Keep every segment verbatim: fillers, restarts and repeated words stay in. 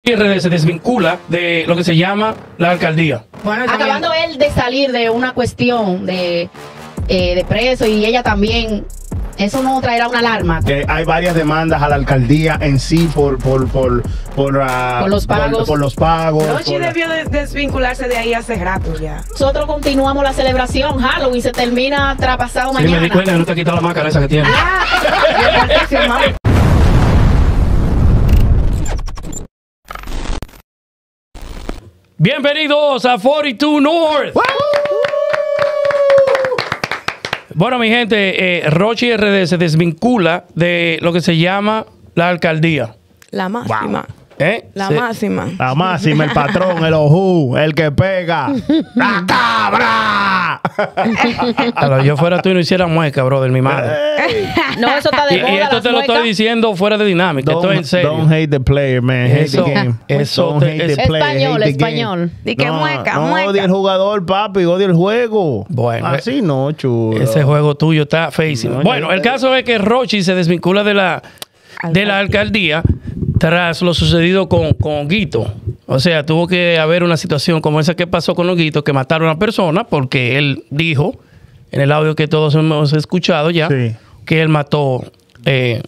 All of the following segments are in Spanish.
se desvincula de lo que se llama la alcaldía. Bueno, acabando él de salir de una cuestión de, eh, de preso y ella también, eso no traerá una alarma. Que hay varias demandas a la alcaldía en sí por por por por, uh, por los pagos. Por, por los pagos. Rochi debió de desvincularse de ahí hace rato ya. Nosotros continuamos la celebración. Halloween se termina traspasado Sí, mañana. me di cuenta que no te ha quitado la máscara esa que tiene. Bienvenidos a cuarenta y dos North. ¡Woo! Bueno, mi gente, eh, Rochi R D se desvincula de lo que se llama la alcaldía. La máxima. Wow. ¿Eh? La Se, máxima. La máxima, el patrón, el ojú, el que pega. ¡La cabra! Claro, yo fuera tú y no hiciera mueca, brother, mi madre. No, eso está de Y, moda. y esto las te lo muecas. estoy diciendo fuera de dinámica. Esto es en serio. Don't hate the player, man. Hate Eso- the game. eso Don't te- hate es- the player, Español, hate the español. game. Di que no, mueca, no mueca. odia el jugador, papi, odia el juego. Bueno, así no, chulo. Ese juego tuyo está feísimo. No, Bueno, ya- el caso es que Rochi se desvincula de la, de la alcaldía tras lo sucedido con, con Honguito. O sea, tuvo que haber una situación como esa que pasó con Honguito, que mataron a una persona porque él dijo, en el audio que todos hemos escuchado ya, Sí. que él mató eh,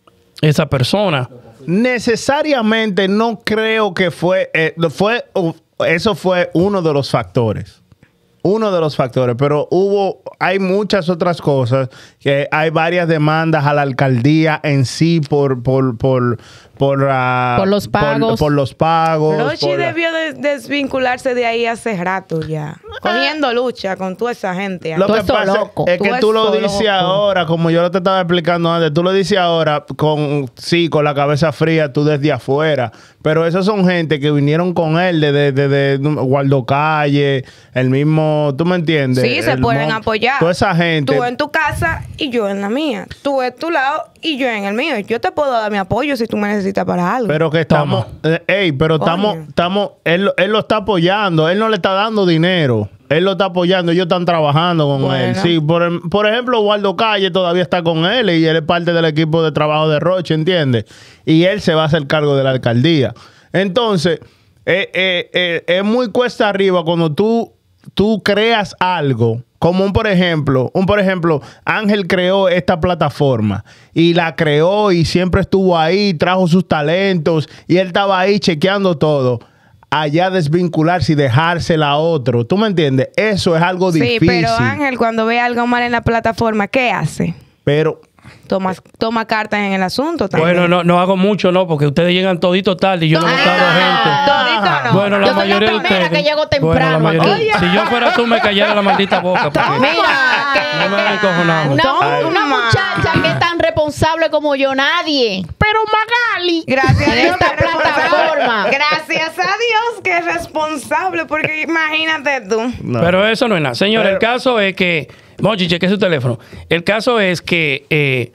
esa persona. Necesariamente no creo que fue, eh, fue uh, eso fue uno de los factores. Uno de los factores, pero hubo, hay muchas otras cosas, que hay varias demandas a la alcaldía en sí por, por, por, por, uh, Por los pagos. Por, por los pagos. Rochi por la- debió de desvincularse de ahí hace rato ya. Cogiendo lucha con toda esa gente. Lo Tú que eso pasa loco. es que Tú tú lo eso dices loco. ahora, como yo lo te estaba explicando antes, tú lo dices ahora con, sí, con la cabeza fría, tú desde afuera. Pero esos son gente que vinieron con él desde de, de, de Waldo Calle, el mismo, ¿tú me entiendes? Sí, se El pueden mon- apoyar. Toda esa gente. Tú en tu casa y yo en la mía. Tú en tu lado y yo en el mío. Yo te puedo dar mi apoyo si tú me necesitas para algo. Pero que estamos, eh, ey, pero Coño. estamos, estamos, él, lo- él lo está apoyando, él no le está dando dinero, él lo está apoyando, ellos están trabajando con Bueno. él. Sí, por, em- por ejemplo, Waldo Calle todavía está con él y él es parte del equipo de trabajo de Roche, ¿entiendes? Y él se va a hacer cargo de la alcaldía. Entonces, eh, eh, eh, es muy cuesta arriba cuando tú, tú creas algo. Como un por ejemplo, un por ejemplo, Ángel creó esta plataforma y la creó y siempre estuvo ahí, trajo sus talentos y él estaba ahí chequeando todo. Allá desvincularse y dejársela a otro. ¿Tú me entiendes? Eso es algo sí, difícil. pero Ángel, cuando ve algo mal en la plataforma, ¿qué hace? Pero Toma, toma cartas en el asunto también. Bueno, no, no hago mucho, no, porque ustedes llegan todito tarde y yo no he buscado gente. Todito no. Bueno, la Yo soy la mayoría de primera ustedes. que llego Bueno, la temprano mayoría- aquí. Si yo fuera tú, me callara la maldita boca. Porque Mira, no me hagan encojonado. una, Toma. una muchacha que es tan responsable como yo, nadie. Pero Magali. Gracias a en Dios esta que es responsable. plataforma. Gracias a Dios que es responsable, porque imagínate tú. no. Pero eso no es nada. Señor, Pero- el caso es que... Monchi, cheque su teléfono. El caso es que eh,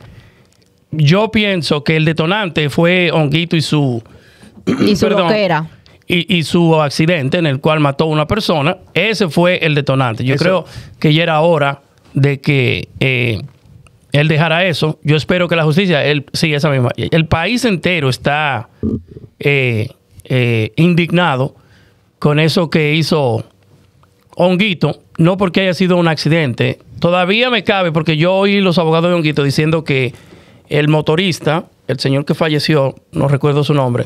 yo pienso que el detonante fue Honguito y su... Y su Perdón. loquera. Y, y su accidente en el cual mató a una persona. Ese fue el detonante. Yo Eso- creo que ya era hora de que eh, él dejara eso. Yo espero que la justicia... Él, sí, esa misma. El país entero está eh, eh, indignado con eso que hizo Honguito. No porque haya sido un accidente. Todavía me cabe porque yo oí los abogados de Honguito diciendo que el motorista, el señor que falleció, no recuerdo su nombre,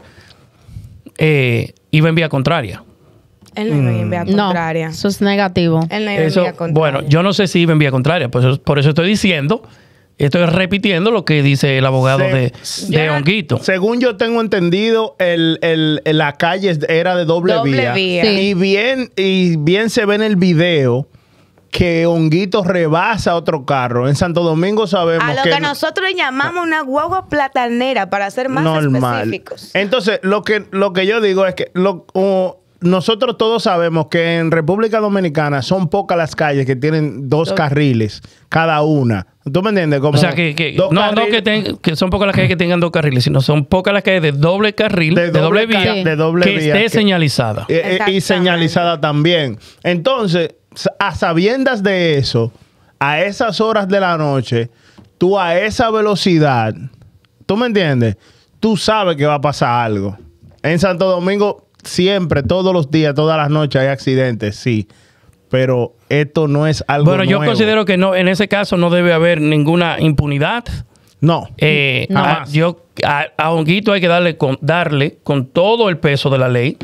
eh, iba en vía contraria. Él no iba en vía No, contraria. eso es negativo. Él no iba en Eso, vía contraria. bueno, yo no sé si iba en vía contraria, por eso, por eso estoy diciendo, estoy repitiendo lo que dice el abogado Se- de, de Honguito. Según yo tengo entendido, el, el- la calle era de doble, Doble vía. vía. Sí. Y bien, y bien se ve en el video que Honguito rebasa otro carro. En Santo Domingo sabemos A lo que, que nosotros le llamamos una guagua platanera, para ser más normal. específicos. Entonces, lo que, lo que yo digo es que lo, o- nosotros todos sabemos que en República Dominicana son pocas las calles que tienen dos Dos. carriles cada una. ¿Tú me entiendes? Como O sea, que, que- dos no, no carriles que, ten- que son pocas las calles que tengan dos carriles, sino son pocas las calles de doble carril, de, doble, ca- vía, de doble que vía, esté que- señalizada. Eh, eh, y Exactamente. señalizada también. Entonces, s- a sabiendas de eso, a esas horas de la noche, tú a esa velocidad, ¿tú me entiendes? Tú sabes que va a pasar algo. En Santo Domingo siempre, todos los días, todas las noches hay accidentes, sí. Pero esto no es algo Bueno, yo nuevo. considero que no, en ese caso no debe haber ninguna impunidad. No. Eh, No. a, yo, a, a Honguito hay que darle con, darle con todo el peso de la ley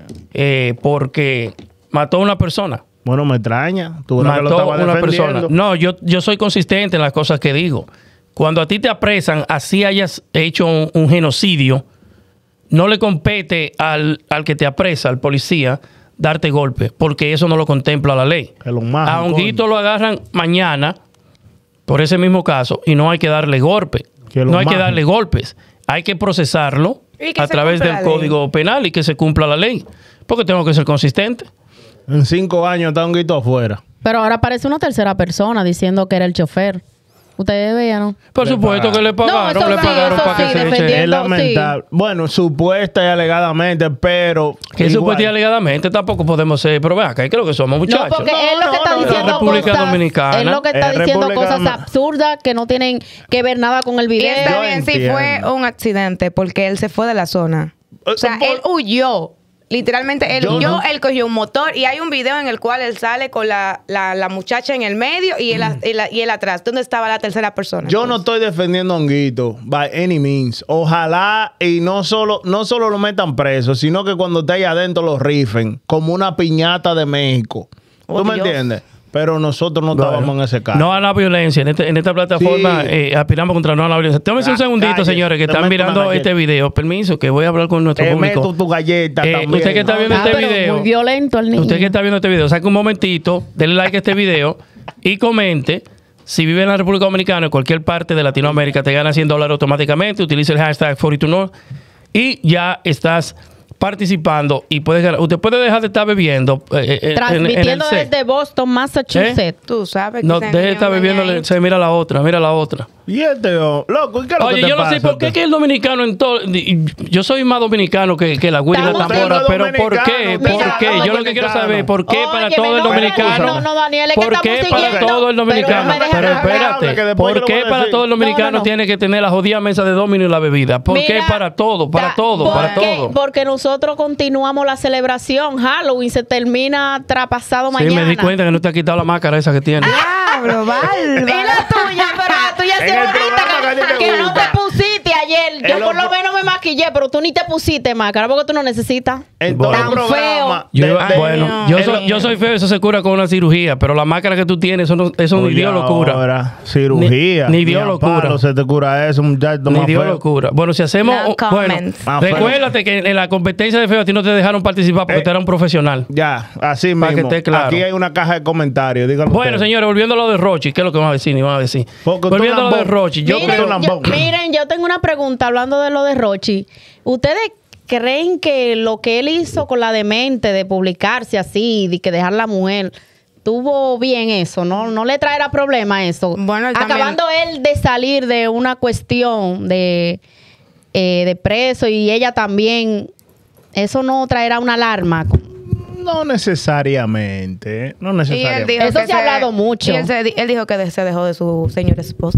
eh, porque mató a una persona. Bueno, me extraña. Tú eras que lo Mató estabas a una defendiendo. persona. No, yo, yo soy consistente en las cosas que digo. Cuando a ti te apresan, así hayas hecho un, un genocidio, no le compete al, al que te apresa, al policía, darte golpe, porque eso no lo contempla la ley. Que lo majen, A Honguito coño. lo agarran mañana por ese mismo caso y no hay que darle golpe. Que lo No hay que majen. darle golpes. Hay que procesarlo Y que a se través cumpla del la ley. Código Penal y que se cumpla la ley. Porque tengo que ser consistente. En cinco años está un guito afuera. Pero ahora aparece una tercera persona diciendo que era el chofer. Ustedes veían, ¿no? Por Le supuesto pagaron. que le pagaron, eso le sí, pagaron eso para que sí, se eche. defendiendo. Es lamentable. Bueno, supuesta y alegadamente, pero. Que igual. supuestamente y alegadamente tampoco podemos ser, pero vea, que creo que somos muchachos. No, porque No, es lo no, que está no, no. diciendo República cosas, Dominicana. es lo que está Eh, diciendo República cosas Dominicana. absurdas que no tienen que ver nada con el Y video. está Yo bien si entiendo. fue un accidente, porque él se fue de la zona. O sea, por- él huyó. Literalmente, él Yo huyó, no- él cogió un motor y hay un video en el cual él sale con la, la, la muchacha en el medio y él, a- y, la- y él atrás. ¿Dónde estaba la tercera persona? Yo no estoy defendiendo a Honguito, by any means. Ojalá y no solo, no solo lo metan preso, sino que cuando esté ahí adentro lo rifen, como una piñata de México. Oh, ¿Tú me Dios. entiendes? Pero nosotros no Bueno, estábamos en ese caso. No a la violencia. En, este- en esta plataforma Sí. eh, aspiramos contra no a la violencia. Tómense un Ah, segundito, cállese. señores, que Te están meto una mirando galleta. este video. Permiso, que voy a hablar con nuestro Te público. meto tu galleta Eh, también. usted que está viendo Ah, este pero video, muy violento el niño. usted que está viendo este video, saque un momentito, denle like a este video y comente. Si vive en la República Dominicana o en cualquier parte de Latinoamérica, te gana cien dólares automáticamente. Utiliza el hashtag cuarenta y dos North y ya estás participando y puedes ganar. Usted puede dejar de estar bebiendo. eh, eh, en- en el Transmitiendo set. desde Boston, Massachusetts. Tú sabes que No, ese deje de niño estar engaña bebiendo. ahí. Se mira la otra, mira la otra. Y este, oh, loco, ¿y qué es lo Oye, que te yo no sé pasa, por qué tú? que el dominicano en todo. y- Yo soy más dominicano que, que la Willy y la Estamos tambora, siendo pero ¿por qué? dominicanos, ¿Por mira, qué? Yo lo que dominicano. quiero saber, ¿por qué para Óyeme, todo el no, dominicano? no, no, Daniel, es que ¿Por estamos qué para siguiendo, todo el pero dominicano? no me dejan Pero hablar, espérate, que después ¿por yo lo qué voy a para decir. todo el dominicano No, no, no. tiene que tener la jodida mesa de dominio y la bebida? ¿Por qué Mira, para todo? Para da- todo, para porque- todo. Porque nosotros continuamos la celebración. Halloween se termina traspasado Sí, mañana. me di cuenta que no te ha quitado la máscara esa que tiene. Diablo, Y bárbaro. la tuya, pero la tuya En se el bonita programa que a ti que, te que no te gusta. pusiste ayer. Yo En por los lo pro- menos me maquillé, pero tú ni te pusiste máscara porque tú no necesitas. En Bueno. todo el Tan programa. Yo, de- de- bueno, no. yo en soy, lo- yo soy feo, eso se cura con una cirugía, pero la máscara que tú tienes, eso no, eso ni Oye, dio locura. ahora, cirugía. Ni- ni dio a locura. palo se te cura eso, muchacho. Ni más dio feo. locura. Bueno, si hacemos. No oh, bueno, comments. Más feo. recuérdate que en la competencia de feo a ti no te dejaron participar porque Eh, tú eras un profesional. Ya, así Para que mismo. esté claro. Aquí hay una caja de comentarios. Díganlo Bueno, ustedes. señores, volviendo a lo de Rochi, ¿qué es lo que van a decir? Ni van a decir. Porque tú Volviendo a lo de lambón. Rochi, yo Mira, creo. una- yo, lambón. miren, yo tengo una pregunta hablando de lo de Rochi. ¿Ustedes creen que lo que él hizo con la demente de publicarse así, de que dejar la mujer, tuvo bien eso? ¿No, no le traerá problema eso? Bueno, él también- Acabando él de salir de una cuestión de, eh, de preso y ella también, ¿eso no traerá una alarma? No necesariamente. No Y él necesariamente. dijo Eso que se ha hablado mucho. Y él, se, él dijo que de- se dejó de su señor esposo.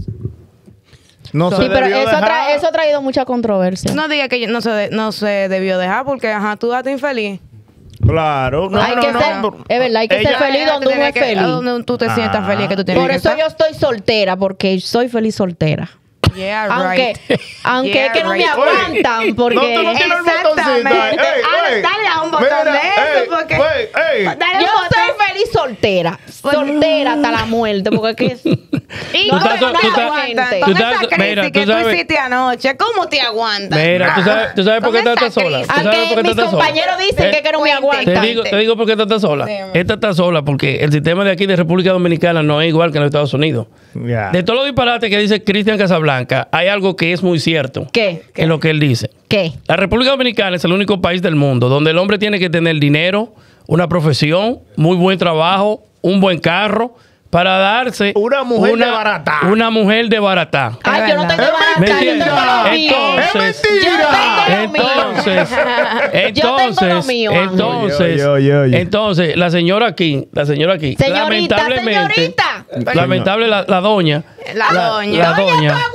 No Sí, se pero debió eso, dejar. tra- eso ha traído mucha controversia. No diga que no se, de- no se debió dejar porque, ajá, tú date infeliz. Claro. No, Hay no, que no. ser- es verdad, hay que ser Ella- feliz donde uno es que- feliz. Donde tú te sientas Ah. feliz que tú tienes Por que eso estar. yo estoy soltera, porque soy feliz soltera. Yeah, Aunque, right. aunque Yeah, es que no me right. aguantan, porque... No, tú no tienes el botoncito. Exactamente. Ey, Ah, ey. dale a un botón Mira, de eso, ey, porque- ey, ey. Dale Yo un botón. soy feliz soltera. Soltera hasta la muerte, porque es que... Y Tú no estás- te tú estás- aguantan. tú Con estás- esa crisis mira, tú que tú sabes- hiciste anoche, ¿cómo te aguantas? Mira, tú sabes, tú sabes por qué Con tú esa estás sola. crisis. ¿Tú sabes Aunque por qué tú mis estás sola? compañeros dicen Eh, que, que no me cuente. Te aguantan. digo, te digo por qué tú estás sola. Dime. Esta está sola porque el sistema de aquí de República Dominicana no es igual que en los Estados Unidos. Ya. De todos los disparates que dice Cristian Casablanca, hay algo que es muy cierto. ¿Qué? En lo que él dice. ¿Qué? La República Dominicana es el único país del mundo donde el hombre tiene que tener dinero, una profesión, muy buen trabajo, un buen carro, para darse Una mujer de baratá. Una mujer de baratá. Ay, yo no tengo Es barata, yo mentira. tengo lo mío. Entonces- ¡Es mentira! Yo tengo lo mío. Entonces, Yo tengo lo entonces, mío, Ángel. entonces, Oye, oye, oye. entonces, la señora aquí, la señora aquí, Señorita, lamentablemente, señorita. lamentable la, la doña, La doña. la Doña, doña, tu abuela.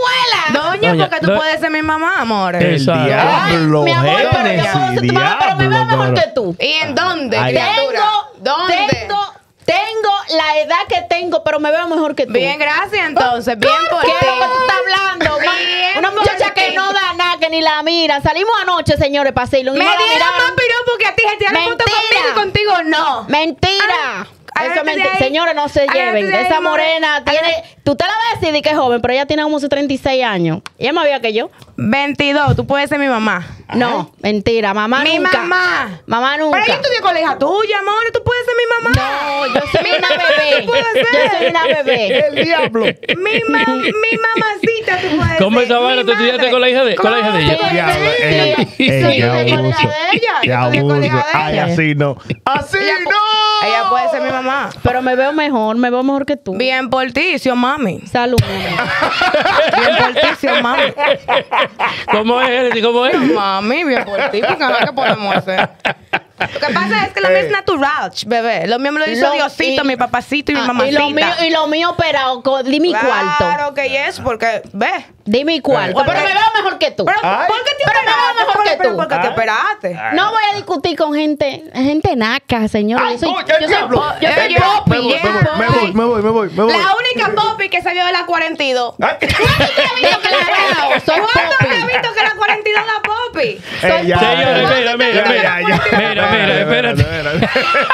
Doña, Doña, porque tú do- puedes ser mi mamá, amor. El Exacto. diablo, Mi amor, pero yo Génesis, puedo ser tu mamá, pero me veo diablo, mejor pero- que tú. ¿Y en dónde, Ay. criatura? Tengo, ¿Dónde? tengo, tengo la edad que tengo, pero me veo mejor que tú. Bien, gracias, entonces. Bien por ¿Qué ti. es lo que tú estás hablando? Una- Bien Una muchacha por que ti. no da nada, que ni la mira. Salimos anoche, señores, para hacerlo. y Me no la dieron miraron. más piropo que a ti. Se tiraron foto Mentira. conmigo y contigo no. Mentira. Ah, Eso es agárrate de mentira. ahí. Señores, no se Agárrate lleven. de ahí, Esa more- morena tiene. Tú te la vas a decir de que es joven, pero ella tiene como sus treinta y seis años. Ella es más vieja que yo. veintidós, tú puedes ser mi mamá. No, mentira. Mamá Mi nunca. mamá. Mamá nunca. Pero yo estudié con la hija tuya, amor. Tú puedes ser mi mamá. No, yo soy una bebé. Puede ser. Yo soy una bebé. El diablo. Mi, ma- mi mamacita, tú puedes ¿Cómo ser. esa vaina Mi tú estudiaste madre. con la hija de- con la hija de ella? ¿Cómo? Diablo, Sí, ey, sí, ey, sí, qué yo estoy con la abuso. hija de ella. Qué Yo estoy con la abuso. hija de Ay, ella. así no. Así Ella pu- no. Ella puede ser mi mamá. Pero me veo mejor, me veo mejor que tú. Bien por ti, Sio mami. Salud, mi amor. Bien por ti, Sio mami. ¿Cómo es, Génesis? ¿Cómo es? Mami, bien por ti, porque a ver qué podemos hacer. Lo que pasa es que lo mío es natural, bebé. Lo mío me lo hizo Lo- Diosito, y- mi papacito y mi Ah, mamacita. y lo mío, y lo mío operado, co- di mi Claro cuarto. que es, porque, ve. Di mi cuarto. Porque- Pero me veo mejor que tú. Pero, Ay. ¿por qué te Pero me veo operaste? mejor que Pero, tú. ¿por qué te Ay. operaste? No voy a discutir con gente, gente naca, señor. Ay, Yo soy, coño, yo soy, diablo. po- yo Eh, soy yo- popi. Me voy, me voy, me voy, me voy, me voy, me voy. La única popi que salió de la cuarenta y dos. Ay. Declarado, soy ¿Cuándo popi. te has visto que la cuarenta y dos da popi? Eh, ya, Señores, ya, mira, mira, ya, mira. ya, ya. Mira, mira, espérate. espérate.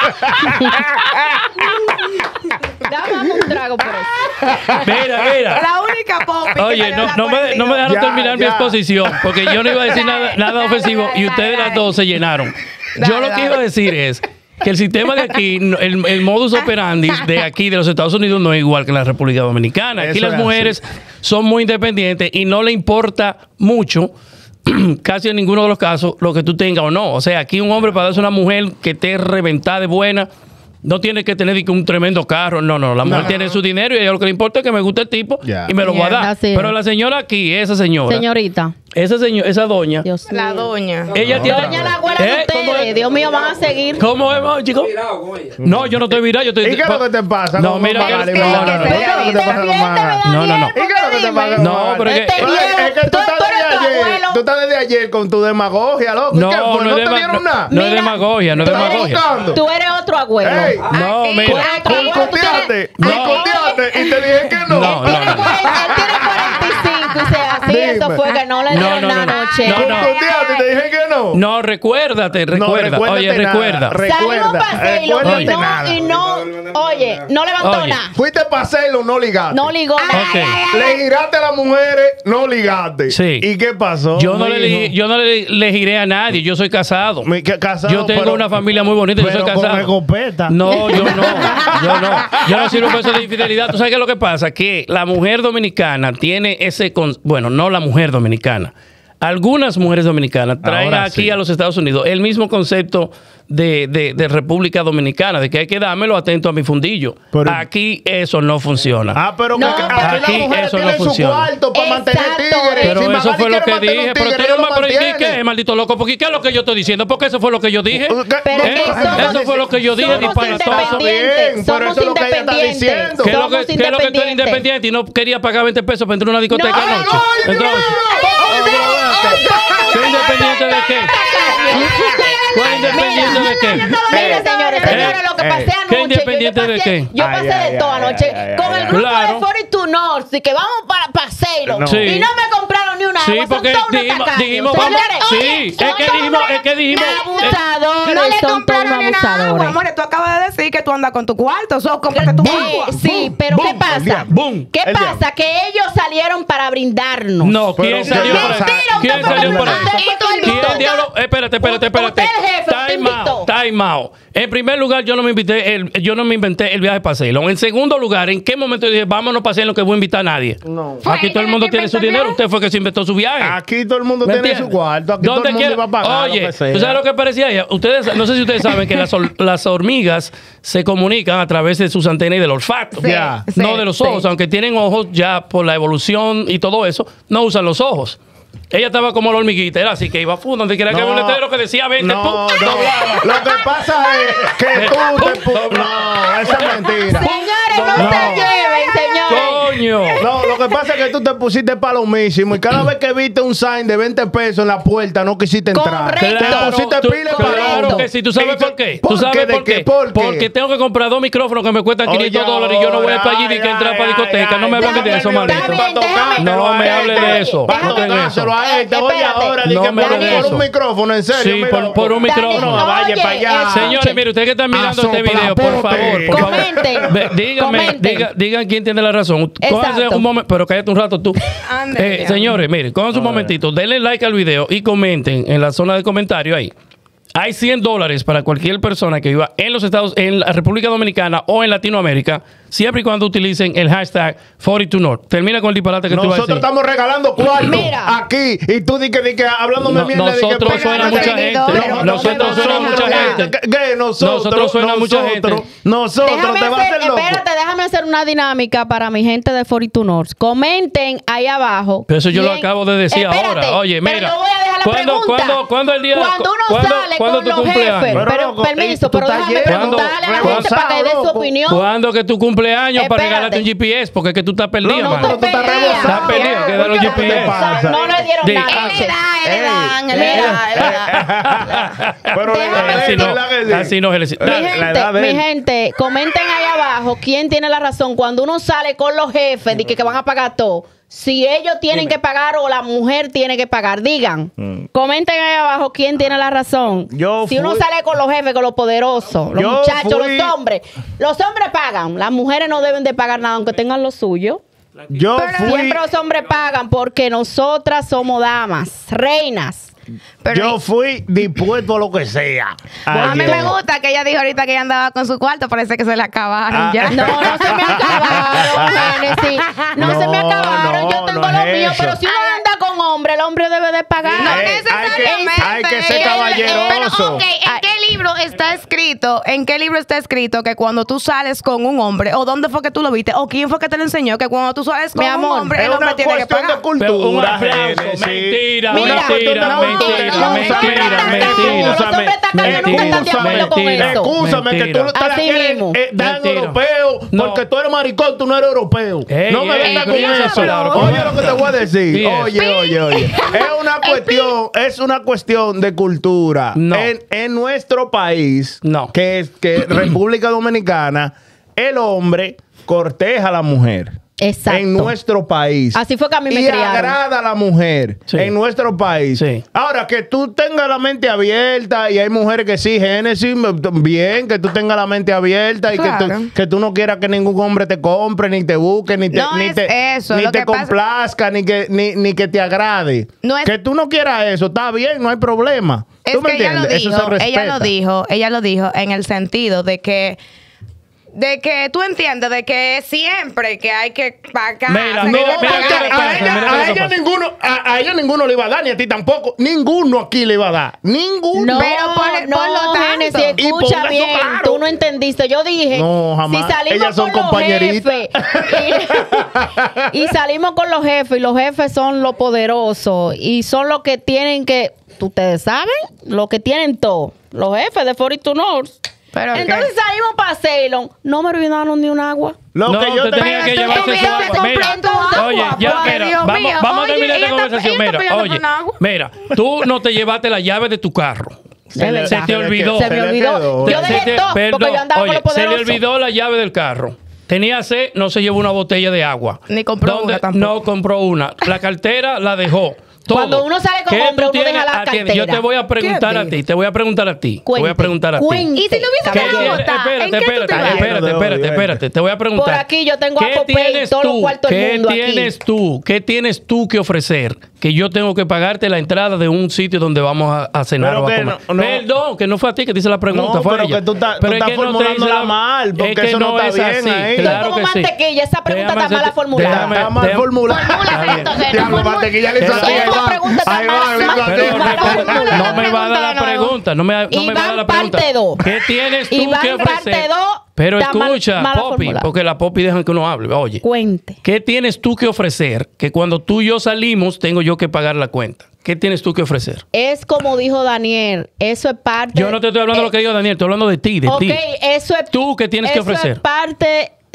Dame un trago por eso. Mira, mira. La única popi que Oye, salió de no, la no, me, no me dejaron Ya, terminar mi ya. exposición porque yo no iba a decir nada, nada ofensivo y ustedes las dos se llenaron. Yo Dale, lo que dale. iba a decir es que el sistema de aquí, no- el, el modus operandi de aquí, de los Estados Unidos, no es igual que en la República Dominicana. Aquí Eso las es mujeres son muy independientes y no le importa mucho, casi en ninguno de los casos, lo que tú tengas o no. O sea, aquí un hombre para darse una mujer que esté reventada de buena, no tiene que tener ni que un tremendo carro. No, no. La mujer No. tiene su dinero y a ella lo que le importa es que me guste el tipo Ya. y me lo voy a Yeah, dar. that's it. Pero la señora aquí, esa señora, Señorita. esa señora, esa doña, Dios La mío. doña. ella tiene. Doña la abuela ¿Eh? de ¿Cómo ustedes. es? Dios mío, van a seguir. ¿Cómo es, chicos? No, yo no estoy virado, yo estoy. ¿Y qué es lo que te pasa No, con mira, Magali? que- No, no, no, no, no. ¿qué es lo que te pasa con Magali? No, no, no. ¿Y qué es lo que te pasa con No, Magali? pero es que- Este Oye, viejo, es que tú tú- estás tú eres desde tu ayer, abuelo. tú estás desde ayer con tu demagogia, loco. ¿Y No, qué fue? no ¿No es te dema- dieron no- nada? no es Mira, demagogia, no es tú eres- demagogia. buscando. Tú eres otro abuelo. Ey, No, Aquí. mira. Otro abuelo, tú Concuteaste, tienes- me No. concuteaste y te dije que no. No, Él tiene cuarenta él tiene cuarenta y cinco y se así. Dime. Eso fue que no le No, dieron no, nada no, no. anoche. No, no. Concuteaste y te dije que no. No, recuérdate, No, recuerda. recuérdate Oye, nada. recuerda. Re- Salimos Recuerda, para hacerlo y recuérdate no, nada. y no, oye, no levantó Oye. nada. Fuiste para hacerlo, no ligaste. No ligó nada. Ok. Le giraste a las mujeres, no ligaste. Sí. ¿Y qué pasó? Yo no, le, mijo? elegí- yo no le, le giré a nadie, yo soy casado. Mi- que casado, Yo tengo pero- una familia muy bonita, yo soy pero con casado. escopeta. No, yo no, yo no. Yo no sirvo para eso de infidelidad. ¿Tú sabes qué es lo que pasa? Que la mujer dominicana tiene ese... con- Bueno, no la mujer dominicana. Algunas mujeres dominicanas traen Ahora aquí sí. a los Estados Unidos el mismo concepto de, de- de República Dominicana, de que hay que dármelo atento a mi fundillo. Pero- aquí eso no funciona. Ah, pero No, que pero- aquí Aquí las mujeres eso no tienen su funciona. cuarto para mantener Exacto. tigres. Pero Si eso Magali fue lo quiere que mantener dije. un Pero tigre, tú no lo me pero ¿y mantiene. qué, maldito loco? Porque ¿qué es lo que yo estoy diciendo? Porque eso fue lo que yo dije. ¿Qué? Pero ¿Eh? que somos- Eso fue lo que yo dije, somos disparatoso. independientes, Bien, pero somos eso es lo que ella está independientes. diciendo. ¿Qué es lo Somos que, qué es lo que tú eres independientes. independiente y no quería pagar veinte pesos para entrar a una discoteca No, anoche? no, yo Entonces, ¿soy independiente de qué? ¿Cuál independiente de qué? Mire, señores, Eh, señores, lo que eh, pasé ¿qué anoche. independiente yo de pasé- qué? Yo Ay, pasé ay, de todo ay, anoche. ay, ay, Con ay, el grupo Claro. de cuarenta y dos North, y que vamos para paseo. No. Sí. Y no me compraron ni una Sí, agua. Son porque todos unos dijimos, tacaños. dijimos, vamos, Señores, sí, oye, es son que todos dijimos, unos es que dijimos, eh, abusadores, No le son todos compraron unos ni una agua, abusadores. amor. Tú acabas de decir que tú andas con tu cuarto. So, cómprate tu Eh, agua. sí, pero boom, ¿qué el pasa? diablo, boom, ¿Qué el pasa? diablo. Que ellos salieron para brindarnos. no, ¿quién Pero, salió ¿qué por pasa? ahí? Mentira, ¿Quién usted fue salió que por me ahí? invitó. ¿Y tú ¿Quién invitó? diablo? Espérate, espérate, espérate. Usted, el jefe, usted Time out, invitó. time out. En primer lugar, yo no me invité, el, yo no me inventé el viaje para Ceylon. En segundo lugar, ¿en qué momento yo dije, vámonos para Ceylon que voy a invitar a nadie? No. Aquí todo el mundo ¿Quién tiene su inventó el dinero. viaje? Usted fue que se inventó su viaje. Aquí todo el mundo ¿Me tiene entiendes? su cuarto. Aquí todo el mundo quiera- iba a pagar Oye, lo que sea. ¿tú sabes lo que parecía ella? Ustedes, no sé si ustedes saben que las, hor- las hormigas se comunican a través de sus antenas y del olfato. Sí, Ya. sí, No de los ojos, sí. aunque tienen ojos ya por la evolución y todo eso, no usan los ojos. Ella estaba como la hormiguita, era así que iba fu, donde quiera que había un letrero que decía vente, no, pum, no. doblaba. Lo que pasa es que tú te... pu- No, esa es mentira. Señores, no, No. se lleven, señores. Coño. No, lo que pasa es que tú te pusiste palomísimo y cada vez que viste un sign de veinte pesos en la puerta no quisiste entrar. Correcto. Te pusiste tú- pila de claro palomísimo. que sí. ¿Tú sabes Y tú- por qué? ¿Por ¿Tú sabes qué? ¿De por qué? qué? ¿Por qué? Porque tengo que comprar dos micrófonos que me cuestan quinientos Oye, dólares y yo no voy a ir para allí ay, ni que entrar ay, para discoteca. ay, No me ay, hables de eso, déjame maldito. Está bien, déjame- No me hable de eso. Va a No tengo eso. tocárselo a este. Oye, Espérate. ahora di No que me por, hable de por eso. un micrófono, en serio. Sí, mira, por, por un Daniel, micrófono. No, vaya oye, para allá. escuche. Señores, mire, ustedes que están mirando este video, por Asoplapote. favor, por favor. Comenten, Ve, díganme, comenten. diga- digan quién tiene la razón. Cójanse Exacto. un momento, pero cállate un rato tú. Ande, Eh, ya. señores, miren, cójanse un momentito, denle like al video y comenten en la zona de comentarios ahí. Hay cien dólares para cualquier persona que viva en los Estados, en la República Dominicana o en Latinoamérica, siempre y cuando utilicen el hashtag cuarenta y dos North. Termina con el disparate que tú vas a Nosotros decir. estamos regalando cuarto Mira. aquí y tú di que, di que hablándome No, mierda de que nosotros pero suena no mucha te- gente. no, Nosotros suena mucha gente. ¿Qué? ¿Qué? Nosotros, Nosotros suena mucha gente. nosotros, Nosotros, Déjame te vas a hacer, hacer loco. espérate, déjame hacer una dinámica para mi gente de cuarenta y dos North. Comenten ahí abajo. Pero eso yo lo quién- acabo de decir Espérate, ahora. Oye, pero mira. yo voy a dejar la ¿Cuándo- pregunta. cuándo- cuándo el día- Cuando uno cuándo- sale cuándo con tu los cumpleaños? jefes. Pero, Pero, loco, permiso, y tú pero estás déjame lleno, preguntarle a la gente rebosado, para que dé su loco. opinión. ¿Cuándo que tu cumpleaños para Espérate. regalarte un G P S? Porque es que tú estás perdido, No, no, mano. pero tú estás rebosado. Estás perdido, que dar un Porque G P S. ¿Qué pasa? No le dieron Di- nada. ah, Él le da, él le dan, él le Mira. da, él le da. Pero Déjame la- Así la- no, la- la- la- así no, Genesis. Mi La- Dale. la gente, edad de mi él. gente, comenten ahí abajo quién tiene la razón cuando uno sale con los jefes de que, que van a pagar todo. Si ellos tienen que pagar o la mujer tiene que pagar, digan. Comenten ahí abajo quién tiene la razón. Yo si uno fui- sale con los jefes, con los poderosos, los Yo muchachos, fui- los hombres. Los hombres pagan, las mujeres no deben de pagar nada aunque tengan lo suyo. Yo fui, Siempre los hombres pagan porque nosotras somos damas, reinas. Pero yo fui dispuesto a lo que sea. a mí Ayer. me gusta que ella dijo ahorita que ella andaba con su cuarto, parece que se le acabaron Ah. ya. No, no se me acabaron, Genesis. No, No, se me acabaron. no, Yo tengo no lo es mío, eso. pero si uno anda con hombre, el hombre debe de pagar. No Eh, hay que- necesariamente. hay que ser Eh, caballeroso. Pero, ok, ¿en qué libro está escrito? ¿En qué libro está escrito que cuando tú sales con un hombre, o dónde fue que tú lo viste, o quién fue que te lo enseñó, que cuando tú sales con Mi amor, un hombre, Es el hombre una tiene que cuestión de pagar? Pero un cultura. aplauso. Genesis. Mentira, Mira, mentira, no, mentira, no, no, mentira, no, mentira. Los hombres tacaños nunca están de acuerdo con mentira. eso. Escúchame que tú Mentira. te la Así quieres mismo. eh, dar en Mentira. europeo No. porque tú eres maricón, tú no eres europeo. Ey, no me ey, vengas con cuida esa eso. palabra, Oye cuida. lo que te voy a decir. Sí es. Oye, oye, oye. Es una cuestión, es una cuestión de cultura. No. En, en nuestro país, No. que es que República Dominicana, el hombre corteja a la mujer. Exacto. En nuestro país. Así fue que a mí me y criaron. agrada a la mujer Sí. en nuestro país. Sí. Ahora, que tú tengas la mente abierta y hay mujeres que sí, Génesis, bien, que tú tengas la mente abierta y Claro. que, tú, que tú no quieras que ningún hombre te compre, ni te busque, ni te, No ni es te, eso, ni lo te que pasa- complazca, ni, que, ni, ni que te agrade. No es- Que tú no quieras eso, está bien, no hay problema. Es ¿Tú me que ella lo entiendes? Eso se dijo, ella respeta. lo dijo, ella lo dijo en el sentido de que de que tú entiendes de que siempre que hay que pagar. Mira, se No, mira, tiene que mira, porque pagar. mira, a espérate, ella, mira a lo que ella pasa. ninguno, a, a ella ninguno le iba a dar, ni a ti tampoco. Ninguno aquí le iba a dar. Ninguno. No, Pero por- no, por lo tanto. Genesis, Y escucha ponga eso bien. claro. Tú no entendiste. Yo dije, No, jamás. si salimos Ellas son con los compañeritas. jefes y, y salimos con los jefes y los jefes son los poderosos y son los que tienen que, ustedes saben, los que tienen todo. Los jefes de cuarenta y dos North. Pero Entonces ¿qué? salimos para Ceylon. No me olvidaron ni un agua. Lo No, que yo usted te tenía que Pero tú llevarse su tuviste agua. que Mira, comprar tu agua, oye, ya, porque, mira, Dios vamos, mío, vamos a oye, terminar esta ella está- conversación. ella está Mira, pidiendo oye, con agua. mira, tú no te llevaste la llave de tu carro. De verdad. Se te olvidó. Se me le olvidó. quedó. Yo Se dejé te- todo porque perdón, yo andaba oye, con los se le poderosos. olvidó la llave del carro. Tenía sed, no se llevó una botella de agua. Ni compró ¿Dónde? una tampoco. No compró una. La cartera la dejó. Todo. Cuando uno sale con ¿Qué hombre, tú uno deja tienes? la Atiende, Yo te cartera. voy a preguntar ¿Qué a ti. Te voy a preguntar a ti. Te voy a Cuente, preguntar a ti. cuente, ¿Y si lo hubiese ¿Qué caballero. quedado tienes? botar? Espérate, ¿En qué tú te espérate, vas? espérate, espérate, espérate. Te voy a preguntar. Por aquí yo tengo a ¿Qué Popeye y tienes todos los tú? cuartos del ¿Qué mundo aquí. tienes tú? ¿Qué tienes tú que ofrecer? Que yo tengo que pagarte la entrada de un sitio donde vamos a, a cenar Pero o a que comer. no- no. Perdón, que no fue a ti que te hice la pregunta. No, fue a pero ella. que tú estás- tú Pero es estás que no te formulándola hice la- mal, porque es que eso no no está es bien así. ahí. Soy Claro como que sí. mantequilla, esa pregunta Déjame está mal hacerte- formulada. déjame- Está mal déjame- formulada. Formúlasela, Está bien. entonces, Diablo, no formula- mantequilla le hizo Esa así, ahí va. pregunta está Ahí mal- va, ahí va, mal- ahí Pero va. mal formulada. no me va a dar la Pregunta de nuevo. pregunta. No me, no me va a dar la Iván, pregunta. parte dos. ¿Qué tienes tú Iván, que ofrecer? parte dos, Pero está mal- escucha, mala Poppy, formulada. porque la Poppy dejan que uno hable. Oye, Cuente. ¿qué tienes tú que ofrecer? Que cuando tú y yo salimos, tengo yo que pagar la cuenta. ¿Qué tienes tú que ofrecer? Es como dijo Daniel, eso es parte... Yo no te estoy hablando de lo que dijo Daniel, estoy hablando de ti, de Ok, ti. eso es... ¿Tú qué tienes que eso ofrecer? es parte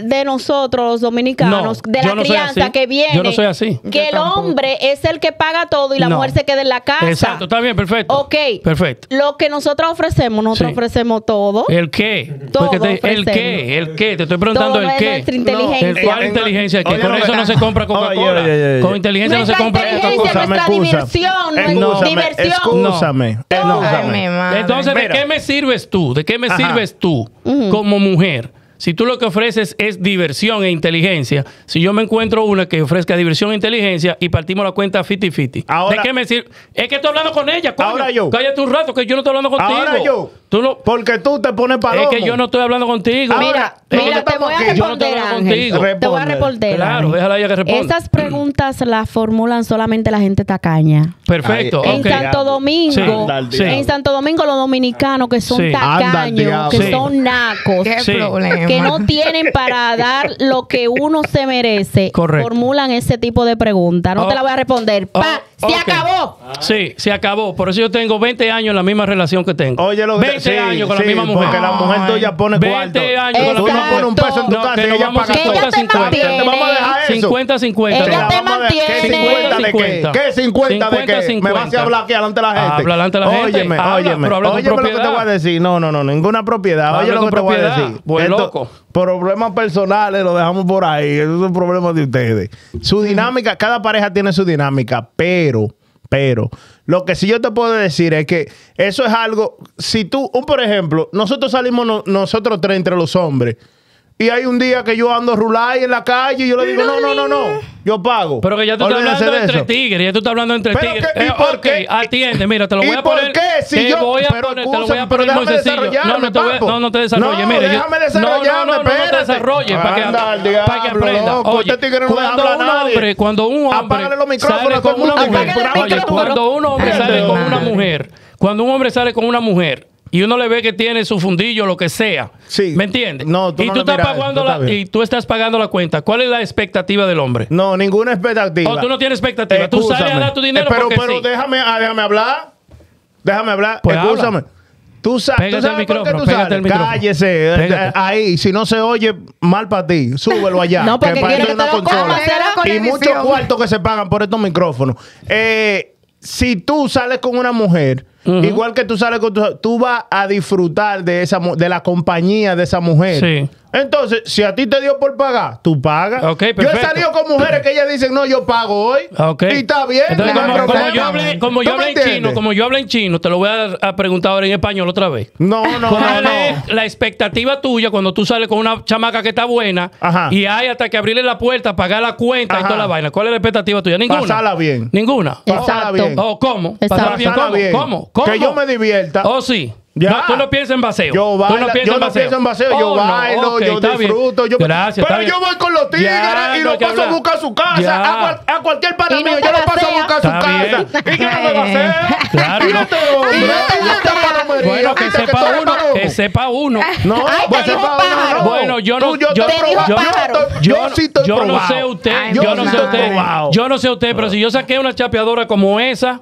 de nosotros los dominicanos, No, de yo la no soy crianza así. que viene, Yo no soy así. que Yo el tampoco. hombre es el que paga todo y la No. mujer se queda en la casa. Exacto, está bien, perfecto. Ok. Perfecto. Lo que nosotros ofrecemos, nosotros Sí. ofrecemos todo. ¿El qué? Todo Porque te- ¿El ofrecemos. qué? ¿El qué? Te estoy preguntando Todo el es qué. nuestra ¿El inteligencia. cuál En- inteligencia? Que Oye, con no, eso no se compra oye, Coca-Cola. oye, oye, oye. Con inteligencia no se Nuestra compra inteligencia, Coca-Cola. nuestra excusa. diversión, nuestra Excúsame, diversión. excúsame, Todo. excúsame. Ay, mi madre. Entonces, ¿de Mira. qué me sirves tú? ¿De qué me Ajá. sirves tú como mujer? Si tú lo que ofreces es diversión e inteligencia, si yo me encuentro una que ofrezca diversión e inteligencia y partimos la cuenta cincuenta cincuenta, Ahora- ¿de qué me sirve? Es que estoy hablando con ella, coño. Ahora yo. Cállate un rato, que yo no estoy hablando contigo. Ahora yo. Tú no, Porque tú te pones para es que yo no estoy hablando contigo. Mira, Ahora, mira, nosotros te voy a estamos aquí. Yo no te responder, hablo Ángel. contigo. Te voy a Responde. responder. Claro, Ángel. déjala ella que responda. Esas preguntas las formulan solamente la gente tacaña. Perfecto. Ay, En ok. Santo Domingo, Sí, Anda al sí. en Santo Domingo los dominicanos que son Sí. Anda al tacaños, diablo. que Sí. son nacos, ¿Qué Sí. problema? que no tienen para dar lo que uno se merece, Correcto. formulan ese tipo de preguntas. No Oh. te la voy a responder. Oh, ¡Pa! ¡Se ok. acabó! Sí, se acabó. Por eso yo tengo veinte años en la misma relación que tengo. Oye, lo que veinte sí, años con sí, la misma mujer. Porque la mujer tuya pone veinte cuarto. años con la Tú misma no pones un peso en tu No, casa que y nos ella vamos paga a todo. ella te cincuenta mantiene. Te vamos a dejar eso. cincuenta cincuenta. Ella Te la te vamos a dejar. ¿Qué mantiene. cincuenta de qué? cincuenta. ¿Qué cincuenta de qué? cincuenta. Me vas a hablar aquí delante de la gente. Habla delante de la gente. Óyeme, Habla, óyeme. pero habla con Óyeme lo que te propiedad. voy a decir. No, no, no, ninguna propiedad. Habla Oye lo con que te voy a propiedad. decir. Buen Esto- loco. Problemas personales lo dejamos por ahí. Esos son problemas de ustedes. Su dinámica, cada pareja tiene su dinámica, pero, pero, lo que sí yo te puedo decir es que eso es algo, si tú, un por ejemplo, nosotros salimos no- nosotros tres entre los hombres. Y hay un día que yo ando rulay en la calle y yo le digo, no, no, no, no, yo pago. Pero que ya tú estás Olvídense hablando de entre eso. tigres, ya tú estás hablando entre Pero tigres. que- ¿y Eh, por ok, qué? atiende, mira, te lo ¿Y voy a por poner. qué? Si te yo- voy a pero poner, te lo voy a escúchame, poner pero muy déjame sencillo. No, desarrollarme, no te, voy a- papo. no, no te desarrolles. No, mira, yo- déjame no, desarrollarme, no, no, no, no te espérate. desarrolles para que, Anda, al para que diablo, aprenda. loco, Oye, este tigre no deja cuando hablar un a nadie. hombre, cuando un hombre Apágale los micrófonos sale a todo con el una mundo que mujer, apágale los oye, micrófonos. cuando un hombre Este sale con una hombre. mujer, cuando un hombre sale con una mujer y uno le ve que tiene su fundillo, lo que sea, Sí. ¿me entiendes? No, tú y no tú le estás miras eso, pagando tú la, estás bien. y tú estás pagando la cuenta. ¿Cuál es la expectativa del hombre? No, ninguna expectativa. O tú no tienes expectativa. Tú sales a Excúsame. dar tu dinero Eh, pero, porque pero sí. déjame, ah, déjame hablar. Déjame hablar. Pues Escúchame. habla. Tú, sa Pégate ¿tú al sabes por qué micrófono, tú pégate sales? al micrófono. Cállese. eh, Pégate. Ahí, si no se oye, mal para ti. Súbelo allá. No, porque que para quiere eso que hay te una lo coma, consola. será con Y edición. muchos cuartos que se pagan por estos micrófonos. Eh, si tú sales con una mujer, Ujú. igual que tú sales con tu, tú vas a disfrutar de esa mu- de la compañía de esa mujer. Sí. Entonces, si a ti te dio por pagar, tú pagas. Ok, yo he perfecto. salido con mujeres que ellas dicen, no, yo pago hoy. Ok. Y está bien. Entonces, no hay como, como problema. yo hablé, como ¿Tú yo me hablé en entiendes? chino, como yo hablé en chino, te lo voy a, a preguntar ahora en español otra vez. No, no, no, ¿Cuál no. es la expectativa tuya cuando tú sales con una chamaca que está buena Ajá. y hay hasta que abrirle la puerta, pagar la cuenta y Ajá. toda la vaina? ¿Cuál es la expectativa tuya? Ninguna. Pasarla bien. Ninguna. Pasarla Exacto. bien. ¿O cómo? Exacto. ¿Pasarla bien? Pasarla ¿Cómo? bien. ¿Cómo? ¿Cómo? Que yo me divierta. Oh, sí. Ya. No, tú no piensas en baseo. Yo, Tú baila- no piensas yo en no baseo. pienso en baseo, yo Oh, no, bailo, ok, yo está bien. disfruto. Yo, Gracias, pero está yo bien. voy con los tigres Ya, y no lo hay que paso a hablar. buscar a su casa. Ya. A, cual- a cualquier pana Y no mío, te yo lo paso a basea. buscar a su Está casa. bien. ¿Y qué no me baseo? Claro, Y no. este hombre, Y no te y esta basea. palomería, Bueno, que ¿viste sepa tú eres uno, palomo? que sepa uno. No, Ay, pues te dijo sepa uno, pájaro. no. Bueno, yo no- Tú, yo, yo- estoy te dijo probado. Yo pájaro. estoy- yo sí estoy yo no probado. sé usted, Ay, yo yo no sí sé estoy usted, probado. yo no sé usted, pero si yo saqué una chapeadora como esa,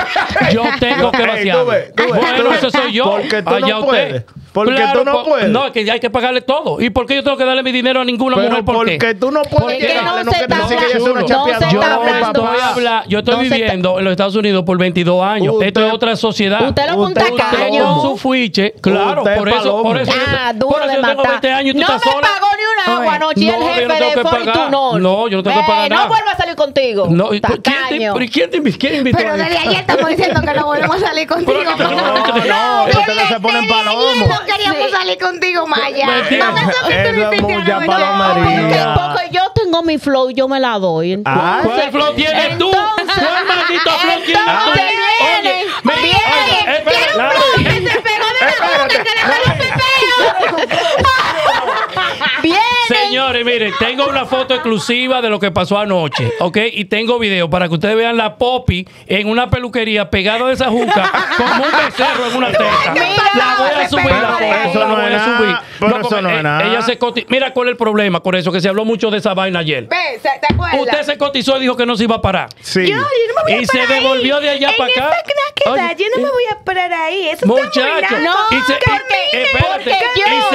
yo tengo que Ey, vaciar. tú ves, tú ves, Bueno, tú ves. eso soy yo. Porque tú Allá no usted. puedes. Porque tú no po- puedes. No, es que hay que pagarle todo. ¿Y por qué yo tengo que darle mi dinero a ninguna Pero mujer? ¿Por qué? porque tú no puedes Porque Es que llegarle, no no se quiere está decir que ella es una hablando- no se chapeadora. está Yo hablando. estoy, habla- yo estoy No se está- viviendo en los Estados Unidos por veintidós años. Usted- Esto es otra sociedad. Usted lo Usted punta es Usted caño. con su fuiche, claro, Usted es por eso, palomo. por eso, Ah, yo, duro por eso de yo tengo matar. veinte años y tú no estás me sola. pagó ni un agua Oye, anoche y no, el yo no jefe tengo de que pagar. Fortunol. No, yo no tengo que Ve, pagar nada. No vuelva a salir contigo. No, ¿y por- ¿quién te, Tacaño. pero ¿quién te invi- quién invitó Pero a desde eso? ayer estamos diciendo que no volvemos a salir contigo. Pero que- No, no, Desde ustedes se ponen ayer palomos. No queríamos salir contigo, Maya. Me entiendes. No, eso que tú Eso es hiciste mucha anoche. palomería. Porque, porque yo tengo mi flow y yo me la doy. Entonces, Ah, ¿Cuál flow tienes tú? entonces- ¿Cuál maldito flow tienes tú? entonces Oye, viene, me- viene, oye, espera, tiene un la- flow que se pegó de la boca, que le jala el pepeo. Viene. Señores, miren, tengo una foto exclusiva de lo que pasó anoche, ¿ok? Y tengo video para que ustedes vean la Poppy en una peluquería pegada de esa juca como un becerro en una teta. Mira, La voy a subir, la foto, Eso la no voy es a nada, subir. pero porque eso no es e- nada. Ella se coti- Mira cuál es el problema con eso, que se habló mucho de esa vaina ayer. Ve, ¿te acuerdas? Usted se cotizó y dijo que no se iba a parar. Sí. Yo, yo no me voy a Y se parar ahí. devolvió de allá En para acá. esta cnaquedad, Oye, yo no me voy a parar ahí. Eso está muy Muchacho, largo. No, y se, porque- y- espérate, porque yo- y se devolvió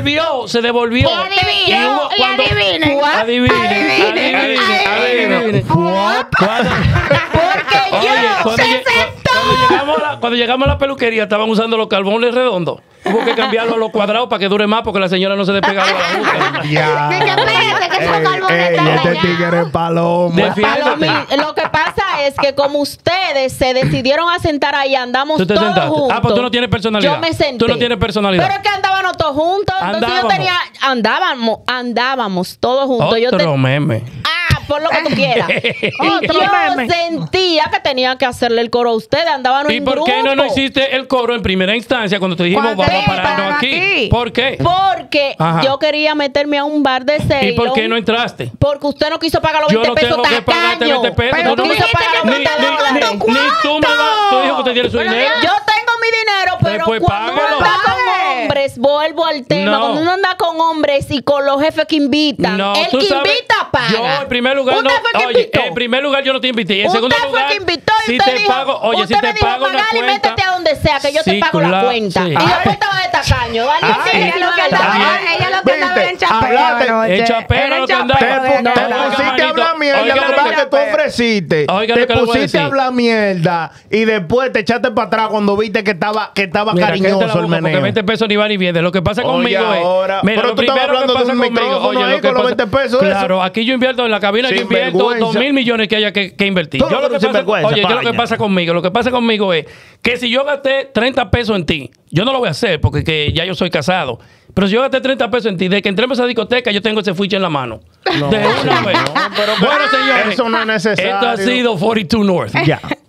devolvió, se devolvió. Y adivine, Y hubo- y cuando- adivinen. Adivinen, Adivinen, adivinen, adivinen. Cuando- Porque Oye, yo cuando, lle- cu- cuando llegamos a la, cuando llegamos a la peluquería, estaban usando los carbones redondos. Hubo que cambiarlo a los cuadrados para que dure más, porque la señora no se despegaba de la boca. Ya. Dije, espérate, que esos carbones Ey, están este dañados. tigre es paloma. Defiéndete. Palomín, lo que pasa es que como ustedes se decidieron a sentar ahí, andamos ¿Tú te todos sentaste? juntos. Ah, pues tú no tienes personalidad. Yo me senté. Tú no tienes personalidad. Pero es que andábamos todos juntos. Entonces yo Andábamos. tenía, andábamos, andábamos todos juntos. Yo te- Otro meme. Ah, por lo que tú quieras. Y Otro yo meme. sentía que tenía que hacerle el coro a ustedes. Andaban ¿Y en por grupo. qué no nos hiciste el coro en primera instancia cuando te dijimos Cuando vamos a te pararnos paran aquí? aquí. ¿Por qué? Porque Ajá. yo quería meterme a un bar de ¿Y Ceylon. por qué no entraste? Porque usted no quiso pagar los Yo veinte no pesos tengo que pagarte tacaño. veinte pesos. Pero Tú no tú me- dijiste que ni- no ni- te ni- daban ni- tu ni tú me das. Tú dijiste que usted tiene su Pero dinero. Yo tengo mi dinero, pero Pues cuando uno págalo. anda con hombres, vuelvo al tema, No. cuando uno anda con hombres y con los jefes que invitan, No, el tú que sabes, invita paga. yo en primer lugar ¿Usted no, fue que oye, invitó? en primer lugar yo no te invité. Y en Usted segundo fue lugar, que invitó y si usted te dijo, pago, oye, usted si me te dijo, pago una Magali, cuenta. métete a donde sea, que yo Sí, te pago la claro, cuenta. sí. Y después estaba de tacaño. Dani, Ah, sí, ella sí, Ella lo que sí, andaba, sí. ella lo que andaba era en Viste, chapeo hablaste- anoche. En chapeo Era en lo que chapeo, andaba. Te, de pu- No, te andaba. pusiste a manito, hablar mierda. oiga Lo que lo pasa que- es que tú ofreciste. Oiga te lo que le voy a pusiste a decir. hablar mierda y después te echaste para atrás cuando viste que estaba, que estaba Mira, cállate la cariñoso el boca, porque meneo. veinte pesos ni va ni viene. Lo que pasa Oye, conmigo es. ahora, Mira, pero lo tú estabas primero que hablando de pasa un conmigo. micrófono Oye, ahí lo que con los pasa- veinte pesos, eso. Claro, aquí yo invierto en la cabina, yo invierto Sinvergüenza. dos mil millones que haya que, que invertir. Tú Yo lo que eres pasa, sinvergüenza, oye, ¿qué es lo que paña. pasa conmigo? Lo que pasa conmigo es que si yo gasté treinta pesos en ti, yo no lo voy a hacer porque que ya yo soy casado. Pero si yo gasté treinta pesos en ti, de que entremos a esa discoteca, yo tengo ese fuiche en la mano. No, de una vez. no, pero- bueno, señores. Eso no es necesario. Esto ha sido cuarenta y dos North. Ya.